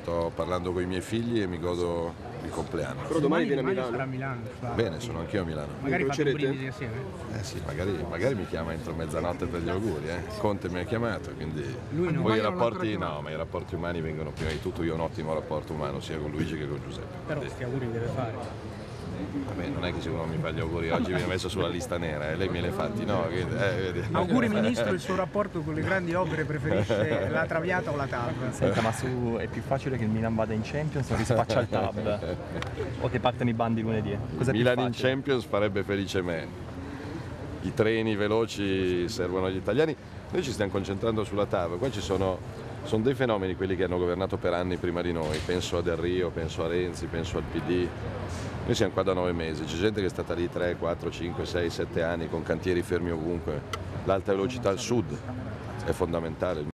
sto parlando con i miei figli e mi godo il compleanno. Però domani viene a sarà a Milano. Milano. Bene, sono anch'io a Milano. Magari fate un Incrocerete? brindisi assieme. Eh sì, magari mi chiama entro mezzanotte per gli auguri, Conte mi ha chiamato, quindi Lui no. poi i non l'ha ancora rapporti, chiamato. no, ma i rapporti umani vengono prima di tutto. Io ho un ottimo rapporto umano sia con Luigi che con Giuseppe. Però Quindi, sti auguri li deve fare. vabbè, non è che se uno mi fa gli auguri oggi viene messo sulla lista nera, lei me li ha fatti, no? Quindi, vedi. Auguri Ministro, il suo rapporto con le grandi opere preferisce la Traviata o la TAV? Senta, ma è più facile che il Milan vada in Champions o rispaccia il Tab? O che partono i bandi lunedì? Cos'è più Milan in facile? Champions farebbe felice me. I treni veloci servono agli italiani. Noi ci stiamo concentrando sulla TAV. Qua sono dei fenomeni quelli che hanno governato per anni prima di noi. Penso a Del Rio, penso a Renzi, penso al PD. Noi siamo qua da 9 mesi, c'è gente che è stata lì 3, 4, 5, 6, 7 anni con cantieri fermi ovunque. L'alta velocità al sud è fondamentale.